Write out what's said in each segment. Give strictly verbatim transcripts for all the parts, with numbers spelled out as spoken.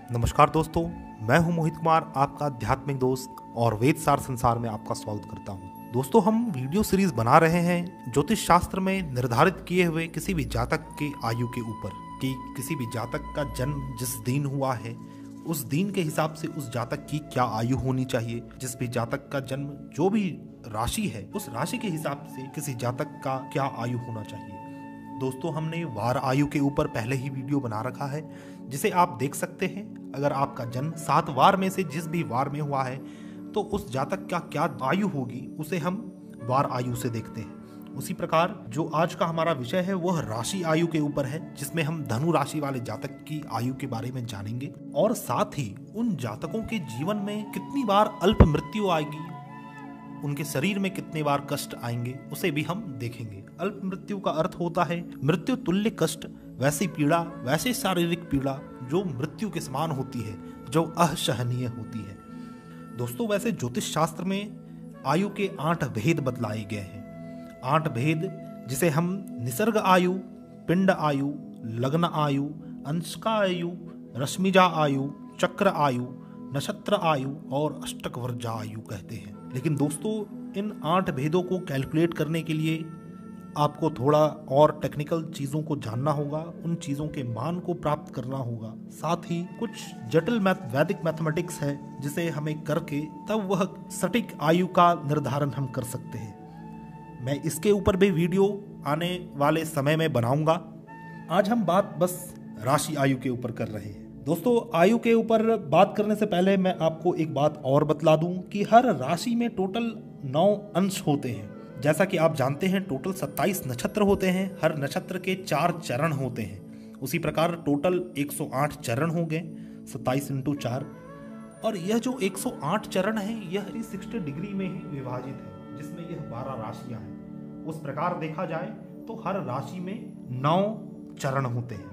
नमस्कार दोस्तों, मैं हूं मोहित कुमार, आपका आध्यात्मिक दोस्त और वेद सार संसार में आपका स्वागत करता हूं। दोस्तों, हम वीडियो सीरीज बना रहे हैं ज्योतिष शास्त्र में निर्धारित किए हुए किसी भी जातक के आयु के ऊपर कि किसी भी जातक का जन्म जिस दिन हुआ है उस दिन के हिसाब से उस जातक की क्या आयु होनी चाहिए। जिस भी जातक का जन्म जो भी राशि है उस राशि के हिसाब से किसी जातक का क्या आयु होना चाहिए। दोस्तों, हमने वार आयु के ऊपर पहले ही वीडियो बना रखा है जिसे आप देख सकते हैं। अगर आपका जन्म सात वार में से जिस भी वार में हुआ है तो उस जातक का क्या आयु होगी उसे हम वार आयु से देखते हैं। उसी प्रकार जो आज का हमारा विषय है वह राशि आयु के ऊपर है, जिसमें हम धनु राशि वाले जातक की आयु के बारे में जानेंगे और साथ ही उन जातकों के जीवन में कितनी बार अल्प मृत्यु आएगी, उनके शरीर में कितने बार कष्ट आएंगे उसे भी हम देखेंगे। अल्प मृत्यु का अर्थ होता है मृत्यु तुल्य कष्ट, वैसी पीड़ा, वैसे शारीरिक पीड़ा जो मृत्यु के समान होती है, जो असहनीय होती है। दोस्तों, वैसे ज्योतिष शास्त्र में आयु के आठ भेद बतलाए गए हैं। आठ भेद जिसे हम निसर्ग आयु, पिंड आयु, लग्न आयु, अंशका आयु, रश्मिजा आयु, चक्र आयु, नक्षत्र आयु और अष्टक वर्जा आयु कहते हैं। लेकिन दोस्तों, इन आठ भेदों को कैलकुलेट करने के लिए आपको थोड़ा और टेक्निकल चीज़ों को जानना होगा, उन चीज़ों के मान को प्राप्त करना होगा। साथ ही कुछ जटिल मैथ वैदिक मैथमेटिक्स है जिसे हमें करके तब वह सटीक आयु का निर्धारण हम कर सकते हैं। मैं इसके ऊपर भी वीडियो आने वाले समय में बनाऊंगा। आज हम बात बस राशि आयु के ऊपर कर रहे हैं। दोस्तों, आयु के ऊपर बात करने से पहले मैं आपको एक बात और बतला दूं कि हर राशि में टोटल नौ अंश होते हैं। जैसा कि आप जानते हैं टोटल सत्ताईस नक्षत्र होते हैं, हर नक्षत्र के चार चरण होते हैं। उसी प्रकार टोटल एक सौ आठ चरण हो गए, सत्ताईस इंटू चार। और यह जो एक सौ आठ चरण है यह साठ डिग्री में ही विभाजित है, जिसमें यह बारह राशियां हैं। उस प्रकार देखा जाए तो हर राशि में नौ चरण होते हैं।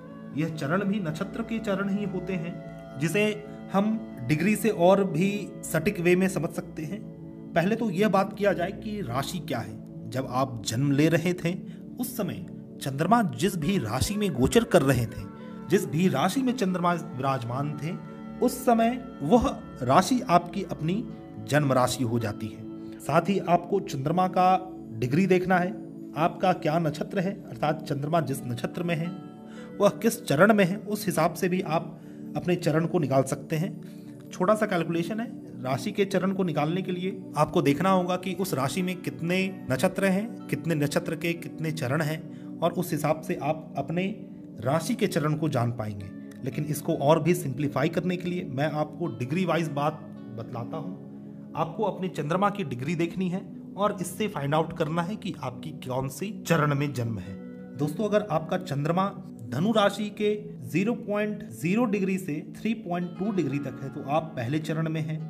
यह चरण भी नक्षत्र के चरण ही होते हैं, जिसे हम डिग्री से और भी सटीक वे में समझ सकते हैं। पहले तो यह बात किया जाए कि राशि क्या है। जब आप जन्म ले रहे थे उस समय चंद्रमा जिस भी राशि में गोचर कर रहे थे, जिस भी राशि में चंद्रमा विराजमान थे, उस समय वह राशि आपकी अपनी जन्म राशि हो जाती है। साथ ही आपको चंद्रमा का डिग्री देखना है, आपका क्या नक्षत्र है, अर्थात चंद्रमा जिस नक्षत्र में है वह किस चरण में है, उस हिसाब से भी आप अपने चरण को निकाल सकते हैं। छोटा सा कैलकुलेशन है। राशि के चरण को निकालने के लिए आपको देखना होगा कि उस राशि में कितने नक्षत्र हैं, कितने नक्षत्र के कितने चरण हैं, और उस हिसाब से आप अपने राशि के चरण को जान पाएंगे। लेकिन इसको और भी सिंप्लीफाई करने के लिए मैं आपको डिग्री वाइज बात बतलाता हूँ। आपको अपने चंद्रमा की डिग्री देखनी है और इससे फाइंड आउट करना है कि आपकी कौन सी चरण में जन्म है। दोस्तों, अगर आपका चंद्रमा धनु राशि के ज़ीरो पॉइंट ज़ीरो डिग्री से थ्री पॉइंट टू डिग्री तक है तो आप पहले चरण में हैं।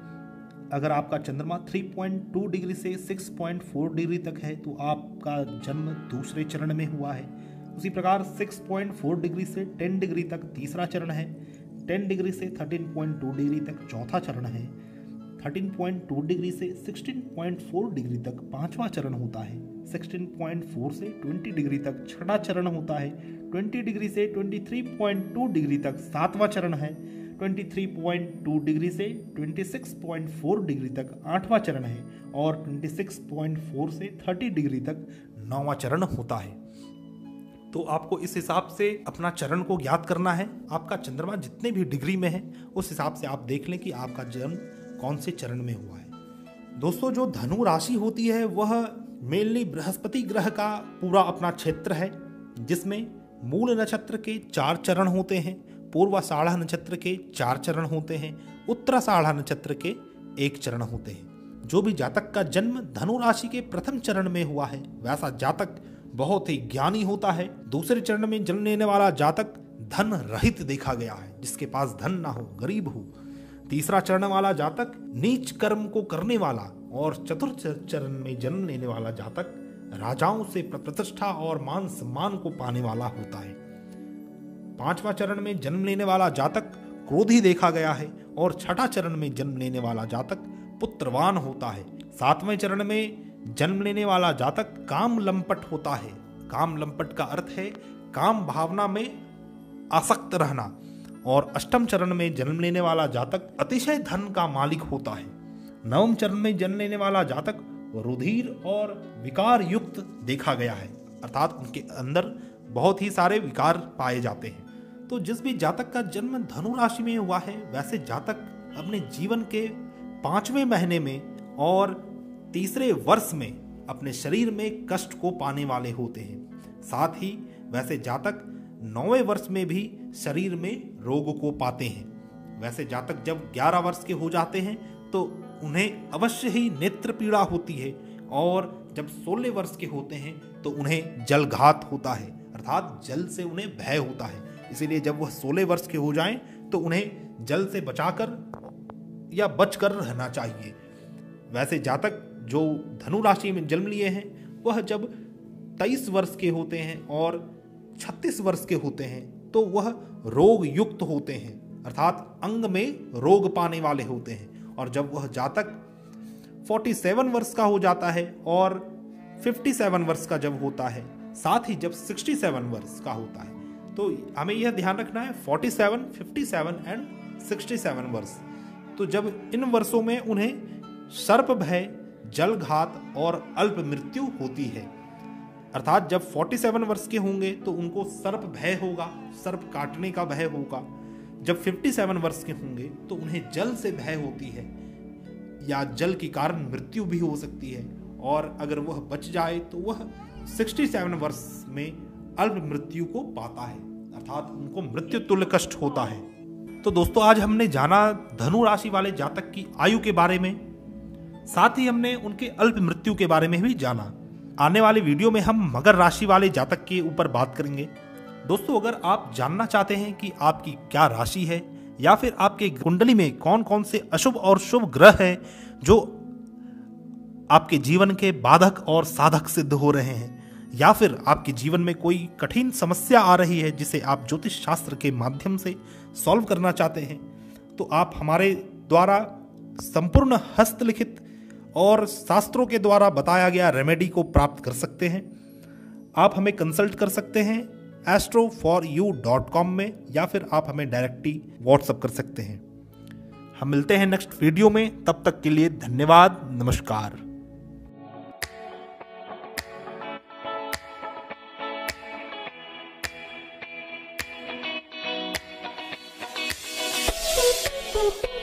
अगर आपका चंद्रमा थ्री पॉइंट टू डिग्री से सिक्स पॉइंट फोर डिग्री तक है तो आपका जन्म दूसरे चरण में हुआ है। उसी प्रकार सिक्स पॉइंट फोर डिग्री से टेन डिग्री तक तीसरा चरण है। टेन डिग्री से थर्टीन पॉइंट टू डिग्री तक चौथा चरण है। थर्टीन पॉइंट टू डिग्री से सिक्सटीन पॉइंट फोर डिग्री तक पांचवा चरण होता है। सिक्सटीन पॉइंट फोर से ट्वेंटी डिग्री तक छठा चरण होता है। ट्वेंटी डिग्री से twenty three point two degree तक सातवां चरण है। Twenty three point two degree से twenty six point four degree तक आठवां चरण है और ट्वेंटी सिक्स पॉइंट फोर से थर्टी डिग्री तक नौवां चरण होता है। तो आपको इस हिसाब से अपना चरण को ज्ञात करना है। आपका चंद्रमा जितने भी डिग्री में है उस हिसाब से आप देख लें कि आपका जन्म कौन से चरण में हुआ है। दोस्तों, जो धनु राशि होती है वह मेनली बृहस्पति ग्रह का पूरा अपना क्षेत्र है, जिसमें मूल नक्षत्र के चार चरण होते हैं, पूर्वाषाढ़ा नक्षत्र के चार चरण होते हैं, उत्तराषाढ़ा नक्षत्र के एक चरण होते हैं। जो भी जातक का जन्म धनु राशि के प्रथम चरण में हुआ है वैसा जातक बहुत ही ज्ञानी होता है। दूसरे चरण में जन्म लेने वाला जातक धन रहित देखा गया है, जिसके पास धन ना हो, गरीब हो। तीसरा चरण वाला जातक नीच कर्म को करने वाला, और चतुर्थ चरण में जन्म लेने वाला जातक राजाओं से प्रतिष्ठा और मान सम्मान को पाने वाला होता है। पांचवा चरण में जन्म लेने वाला जातक क्रोधी देखा गया है और छठा चरण में जन्म लेने वाला जातक पुत्रवान होता है। सातवें चरण में जन्म लेने वाला जातक काम लंपट होता है। काम लंपट का अर्थ है काम भावना में आसक्त रहना। और अष्टम चरण में जन्म लेने वाला जातक अतिशय धन का मालिक होता है। नवम चरण में जन्म लेने वाला जातक रुधिर और विकार युक्त देखा गया है, अर्थात उनके अंदर बहुत ही सारे विकार पाए जाते हैं। तो जिस भी जातक का जन्म धनु राशि में हुआ है, वैसे जातक अपने जीवन के पांचवें महीने में और तीसरे वर्ष में अपने शरीर में कष्ट को पाने वाले होते हैं। साथ ही वैसे जातक नौवें वर्ष में भी शरीर में रोग को पाते हैं। वैसे जातक जब ग्यारह वर्ष के हो जाते हैं तो उन्हें अवश्य ही नेत्र पीड़ा होती है, और जब सोलह वर्ष के होते हैं तो उन्हें जलघात होता है, अर्थात जल से उन्हें भय होता है। इसीलिए जब वह सोलह वर्ष के हो जाएं तो उन्हें जल से बचाकर या बचकर रहना चाहिए। वैसे जातक जो धनु राशि में जन्म लिए हैं वह जब तेईस वर्ष के होते हैं और छत्तीस वर्ष के होते हैं तो वह रोग युक्त होते हैं, अर्थात अंग में रोग पाने वाले होते हैं। और जब वह जातक सैंतालीस वर्ष का हो जाता है और सत्तावन वर्ष का जब होता है, साथ ही जब सड़सठ वर्ष का होता है, तो हमें यह ध्यान रखना है सैंतालीस, सत्तावन एंड सड़सठ वर्ष। तो जब इन वर्षों में उन्हें सर्प भय, जलघात और अल्प मृत्यु होती है, अर्थात जब सैंतालीस वर्ष के होंगे तो उनको सर्प भय होगा, सर्प काटने का भय होगा। जब सत्तावन वर्ष के होंगे तो उन्हें जल से भय होती है या जल के कारण मृत्यु भी हो सकती है, और अगर वह बच जाए तो वह सड़सठ वर्ष में अल्प मृत्यु को पाता है, अर्थात उनको मृत्यु तुल्य कष्ट होता है। तो दोस्तों, आज हमने जाना धनु राशि वाले जातक की आयु के बारे में, साथ ही हमने उनके अल्प मृत्यु के बारे में भी जाना। आने वाली वीडियो में हम मकर राशि वाले जातक के ऊपर बात करेंगे। दोस्तों, अगर आप जानना चाहते हैं कि आपकी क्या राशि है या फिर आपके कुंडली में कौन कौन से अशुभ और शुभ ग्रह हैं जो आपके जीवन के बाधक और साधक सिद्ध हो रहे हैं, या फिर आपके जीवन में कोई कठिन समस्या आ रही है जिसे आप ज्योतिष शास्त्र के माध्यम से सॉल्व करना चाहते हैं, तो आप हमारे द्वारा संपूर्ण हस्तलिखित और शास्त्रों के द्वारा बताया गया रेमेडी को प्राप्त कर सकते हैं। आप हमें कंसल्ट कर सकते हैं astro for you dot com में, या फिर आप हमें डायरेक्टली व्हाट्सएप कर सकते हैं। हम मिलते हैं नेक्स्ट वीडियो में, तब तक के लिए धन्यवाद, नमस्कार। Thank you.